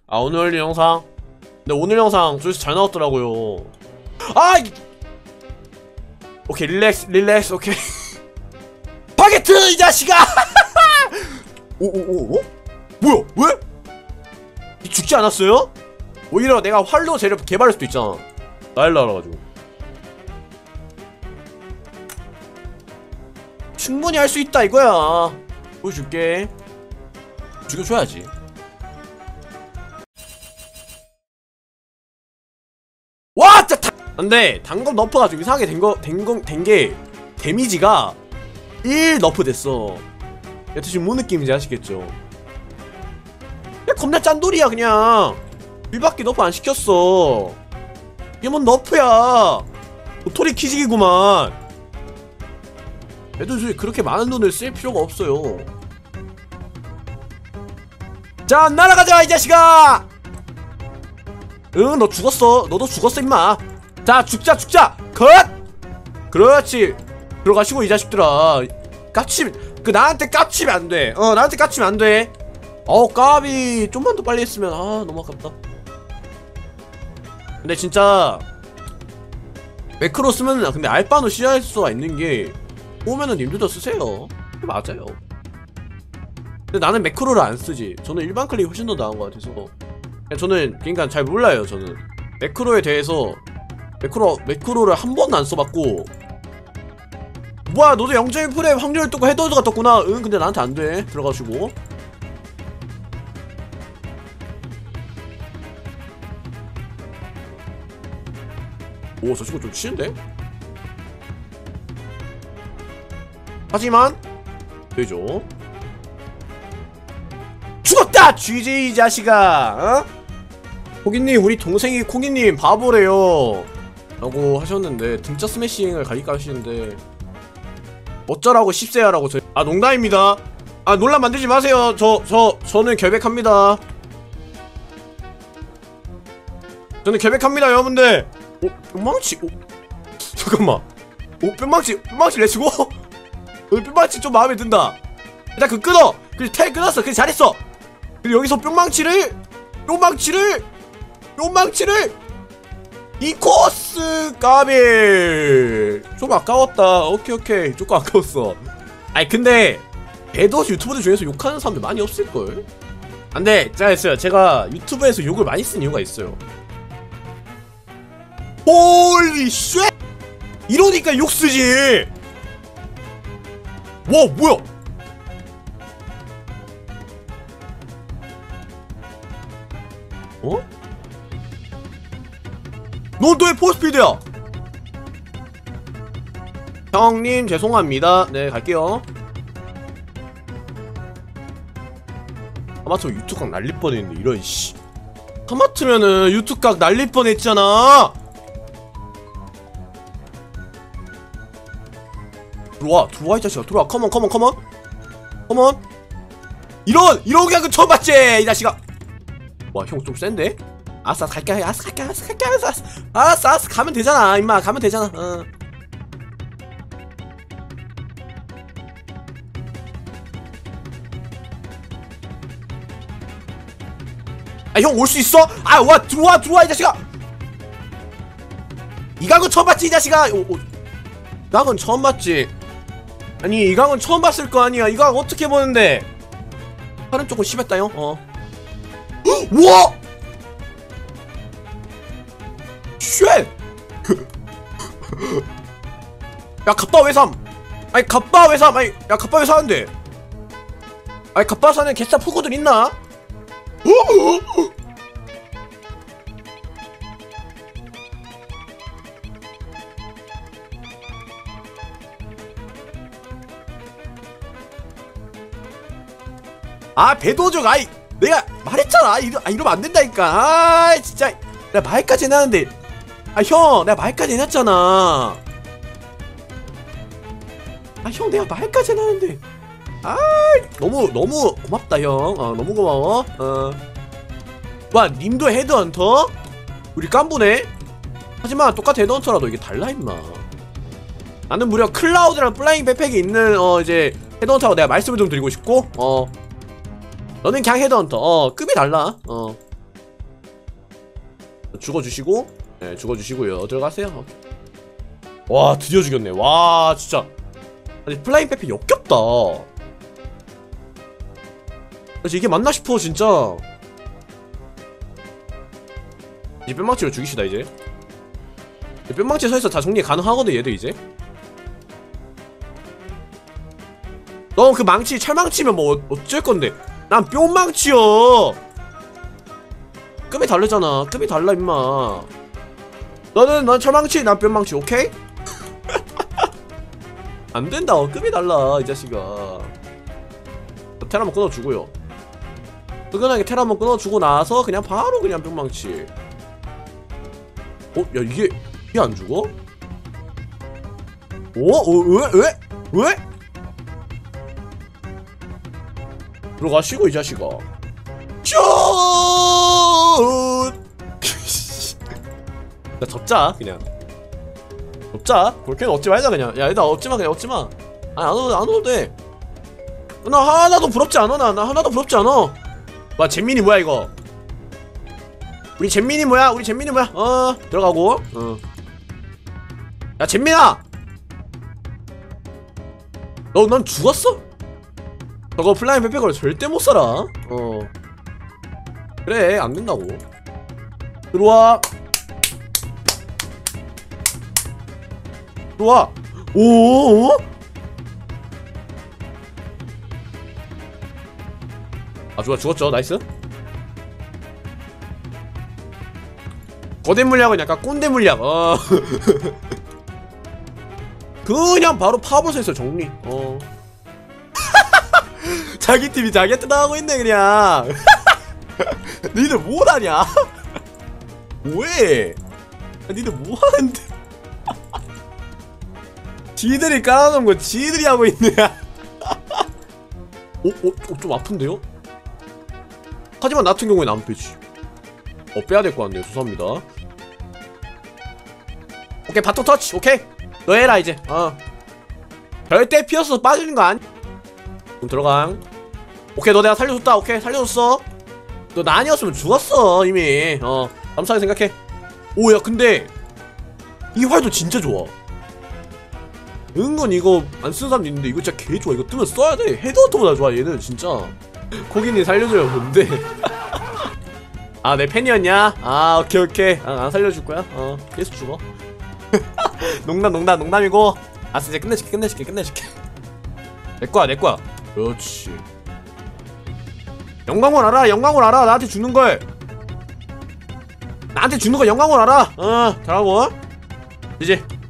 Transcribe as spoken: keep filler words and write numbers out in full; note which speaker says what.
Speaker 1: 아 오늘 영상 근데 오늘 영상 조회수 잘 나왔더라고요. 아 이... 오케이 릴렉스 릴렉스 오케이. 바게트 이 자식아. 오오오 오? 뭐야 왜? 죽지 않았어요? 오히려 내가 활로 쟤를 개발할 수도 있잖아. 나일라 알아가지고 충분히 할 수 있다 이거야. 보여줄게. 죽여줘야지. 와! 진짜 다... 근데 단검 너프가 좀 이상하게 된거 된거 된게 데미지가 일 너프 됐어. 여튼 뭔 느낌인지 아시겠죠? 야 겁나 짠돌이야 그냥. 일밖에 너프 안 시켰어. 이게 뭔 너프야. 도토리 키지기구만. 애들 그렇게 많은 돈을 쓸 필요가 없어요. 자 날아가자 이 자식아. 응 너 죽었어. 너도 죽었어 임마. 자 죽자 죽자 컷. 그렇지. 들어가시고 이 자식들아. 까치면 그 나한테 까치면 안돼. 어 나한테 까치면 안돼. 어우 까비. 좀만 더 빨리 했으면 아 너무 아깝다. 근데 진짜 매크로 쓰면 근데 알바노 시야할 수가 있는게 오면은 님들도 쓰세요. 맞아요. 근데 나는 매크로를 안쓰지. 저는 일반 클릭이 훨씬 더 나은 것 같아서 그냥 저는 그니까 잘 몰라요. 저는 매크로에 대해서 매크로, 매크로를 한 번도 안 써봤고. 뭐야 너도 영 점 일 프레임 확률 뜨고 헤더가 떴구나. 응 근데 나한테 안돼. 들어가시고 오 저 친구 좀 치는데? 하지만 되죠. 죽었다! 쥐지 이 자식아. 어? 코기님 우리 동생이 코기님 바보래요 라고 하셨는데 등짝 스매싱을 가니까 하시는데 어쩌라고 십세야라고 저... 아 농담입니다. 아 논란 만들지 마세요. 저 저 저는 결백합니다. 저는 결백합니다 여러분들. 오 뿅망치. 오 잠깐만. 오 뿅망치 뿅망치 내치고. 오 뿅망치 좀 마음에 든다. 일단 그 끊어. 그래 텔 끊었어. 그래 잘했어. 그리고 여기서 뿅망치를 뿅망치를 뿅망치를 이 코스 까비. 좀 아까웠다. 오케이 오케이 조금 아까웠어. 아니 근데 배도 유튜버들 중에서 욕하는 사람들 많이 없을걸? 안돼 잘했어요. 제가 유튜브에서 욕을 많이 쓴 이유가 있어요. 홀리 쉣! 이러니까 욕 쓰지. 와 뭐야? 어? 넌 또 왜 포스피드야? 형님 죄송합니다. 네 갈게요. 하마터면 유튜브각 날릴 뻔했는데 이런 씨. 하마터면은 유튜브각 날릴 뻔했잖아. 들어와 들어와 이 자식아 들어와. 컴온 컴온 컴온 컴온. 이런 이런 그냥 그 처음 봤지 이 자식아. 와 형 좀 센데? 아싸 갈게. 아싸 갈게. 아싸 갈게. 아싸 아싸 아싸 가면 되잖아 임마. 가면 되잖아. 어. 아 형 올 수 있어? 아 와 들어와 들어와 이 자식아. 이 각은 처음 봤지 이 자식아. 오, 오. 이 각은 처음 봤지. 아니 이 각은 처음 봤을 거 아니야. 이 각 어떻게 보는데? 팔은 조금 심했다 형. 어. 우와! 쉣! 야 갑바 왜 삼? 아니 갑바 왜 삼? 아니 야 갑바 왜 사는데? 아니 갑바 사는 개싸 푸고들 있나? 아 배도적. 아이 내가 말했잖아. 이러, 아, 이러면 안 된다니까. 아 진짜 내가 말까지 해놨는데. 아 형 내가 말까지 해놨잖아. 아 형 내가 말까지 해놨는데. 아 너무 너무 고맙다 형. 어 너무 고마워. 어 와 님도 헤드헌터? 우리 깐부네? 하지만 똑같은 헤드헌터라도 이게 달라 임마. 나는 무려 클라우드랑 플라잉 백팩이 있는 어 이제 헤드헌터라고 내가 말씀을 좀 드리고 싶고. 어 너는 그냥 헤드헌터. 어 급이 달라. 어 죽어주시고, 네, 죽어주시고요. 들어가세요. 와, 드디어 죽였네. 와, 진짜. 아니, 플라잉 페페 역겹다. 그래서 이게 맞나 싶어, 진짜. 이제 뿅망치로 죽이시다, 이제. 뿅망치 서에서 다 정리 가능하거든, 얘들 이제. 너 그 망치, 철망치면 뭐, 어쩔 건데. 난 뿅망치여. 급이 다르잖아. 급이 달라, 임마. 너는, 넌 철망치, 난 뿅망치, 오케이? 안 된다. 급이 달라, 이 자식아. 테라 한번 끊어주고요. 뜨끈하게 테라 한번 끊어주고 나서 그냥 바로 그냥 뿅망치. 어? 야, 이게, 이게 안 죽어? 어? 어? 왜? 왜? 왜? 들어가시고, 이 자식아. 슛! 야, 접자, 그냥. 접자. 볼케는 얻지 말자, 그냥. 야, 얘들아, 얻지 마, 그냥 얻지 마. 아니, 안 얻어도, 안 얻어도 돼. 나 하나도 부럽지 않아, 나. 나 하나도 부럽지 않아. 와, 잼민이 뭐야, 이거? 우리 잼민이 뭐야? 우리 잼민이 뭐야? 어, 들어가고. 어. 야, 잼민아! 너, 넌 죽었어? 저거 플라잉 페페걸 절대 못 살아. 어. 그래, 안 된다고. 들어와. 들어와. 오. 아, 좋아, 죽었죠. 나이스. 거대 물약은 약간 꼰대 물약. 어. 그냥 바로 파워볼에서 정리. 어. 자기 팀이 자기한테 나가고 있네, 그냥. 니들 뭐하냐? 뭐해? 니들 뭐하는데? 지들이 깔아놓은 거 지들이 하고 있네. 어? 어? 어? 좀 아픈데요? 하지만 나 같은 경우에는 안 빼지. 어, 빼야 될 것 같네요. 죄송합니다. 오케이, 바토 터치. 오케이, 너 해라 이제. 어. 절대 피어서 빠지는 거 아니? 그럼 들어가. 오케이, 너 내가 살려줬다. 오케이, 살려줬어. 너 나 아니었으면 죽었어 이미. 어, 감사하게 생각해. 오, 야, 근데 이 활도 진짜 좋아. 은근 이거 안 쓰는 사람도 있는데 이거 진짜 개 좋아. 이거 뜨면 써야 돼. 헤드헌터보다 좋아 얘는 진짜. 코기님 살려줘요. 뭔데? 아, 내 팬이었냐? 아, 오케이 오케이. 아, 안 살려줄 거야? 어, 계속 죽어. 농담 농담 농담이고. 아싸, 이제 끝내줄게 끝내줄게 끝내줄게. 내 거야 내 거야. 그렇지. 영광을 알아. 영광을 알아. 나한테 주는 걸. 나한테 주는 거 영광을 알아. 어, 잘하고. 이제